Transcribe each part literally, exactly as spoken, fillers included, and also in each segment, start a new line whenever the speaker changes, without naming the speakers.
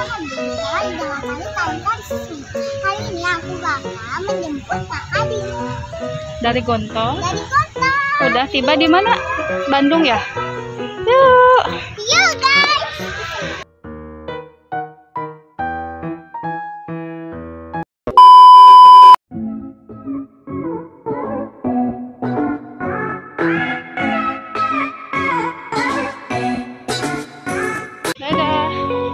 Alhamdulillah, dengan kali kalian kali ini aku bakal menjemput Kak Adi
Dari Gontong.
dari kota.
Udah tiba di mana? Bandung ya? Yuk.
Yuk guys.
Dadah.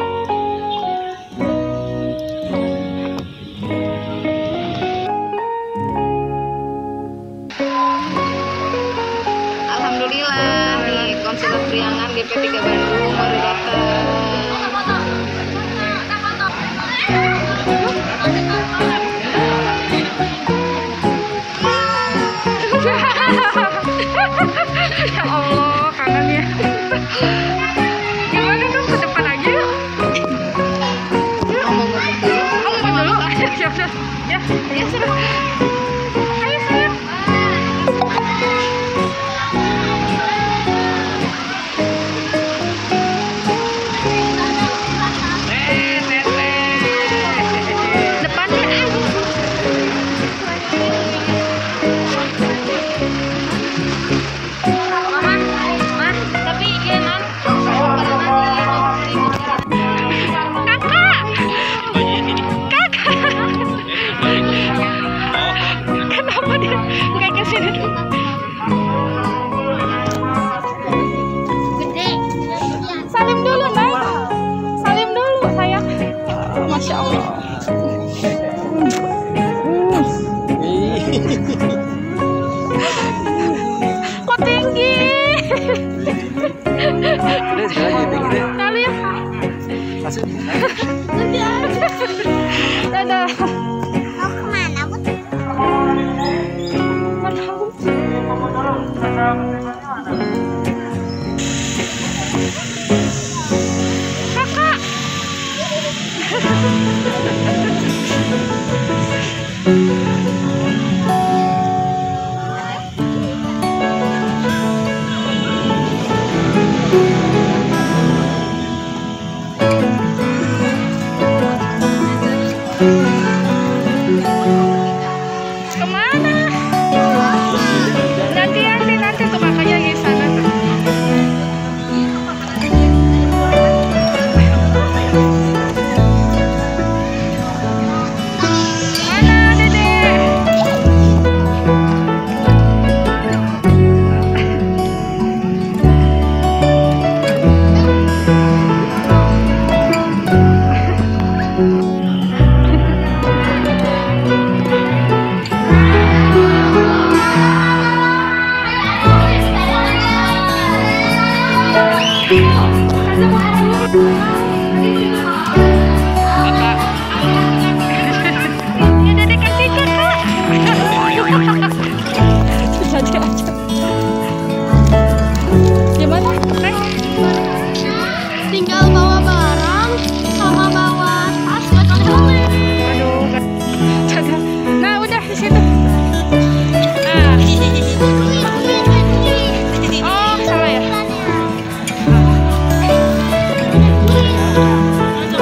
Alhamdulillah nih konselor Priangan G P tiga Bandung baru datang. Ya Allah, kangen ya. Gimana dong, ke depan aja yuk. Ngomong dulu. Ngomong dulu. Ya, ya, ya, ya sudah. Ayo sayang. Depannya. Mama, Ma, tapi iya non. Kakak. Kakak. Kenapa dia nggak ke sini?
Gede.
Salim dulu, Neng. Salim dulu, sayang. Masya Allah. Kok tinggi? Salim. Dadah.
Mau kemana, Bu?
Kakak. Kemana? Nanti nanti nanti tuh kakaknya di sana tuh. Mana Dede? Kakak. Ya Dede kasih kakak. Jadi aja. Gimana, Neng?
Tinggal bawa barang sama bawa tas buat oleh-oleh.
Aduh, kan. Dadah. Nah, udah di situ. Nah. Oh, salah ya?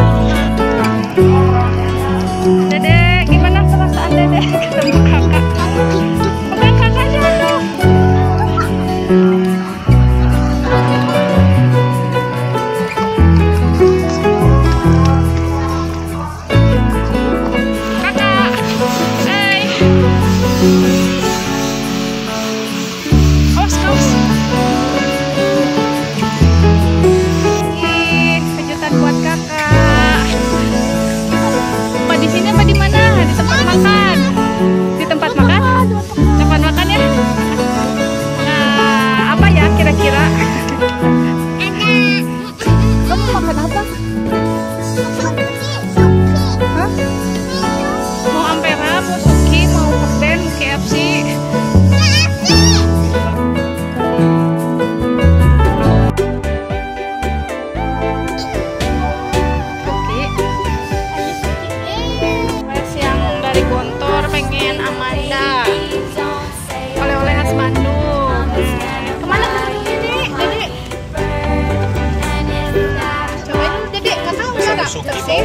persis.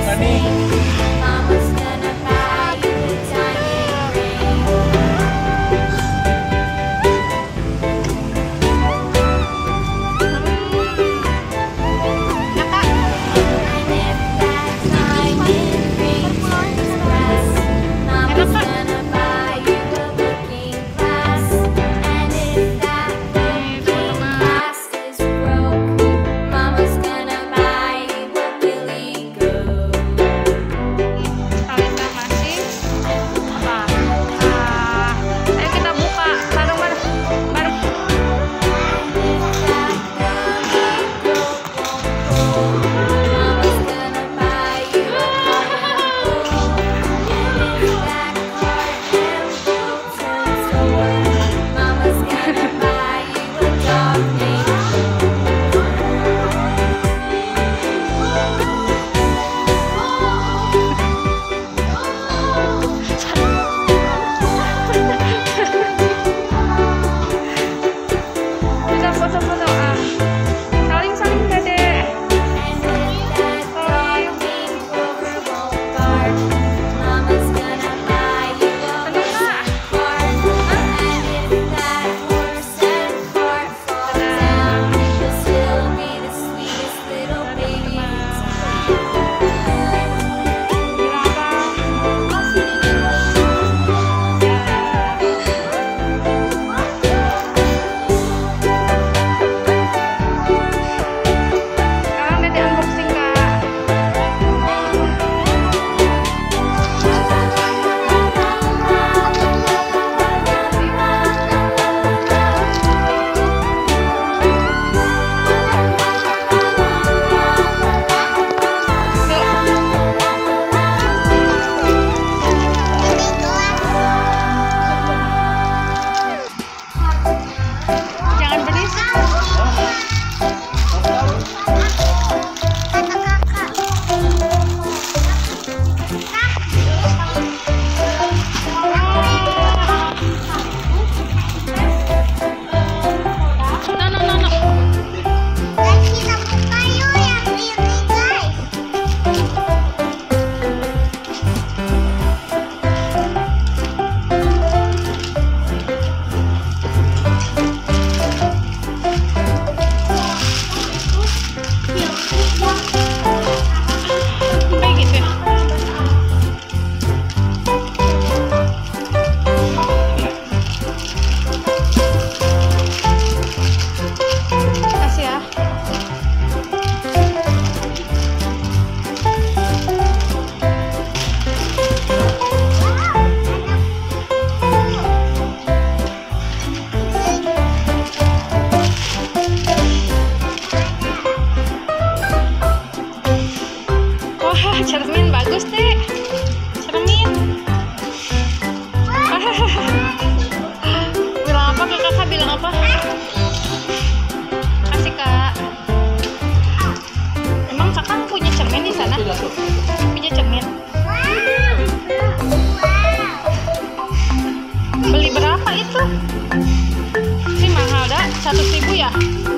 Cermin bagus deh, cermin. Bilang apa ke kakak? Bilang apa? Kasih kak. Emang kakak punya cermin di sana? Punya cermin. Beli berapa itu? Ini mahal dah, satu ribu ya?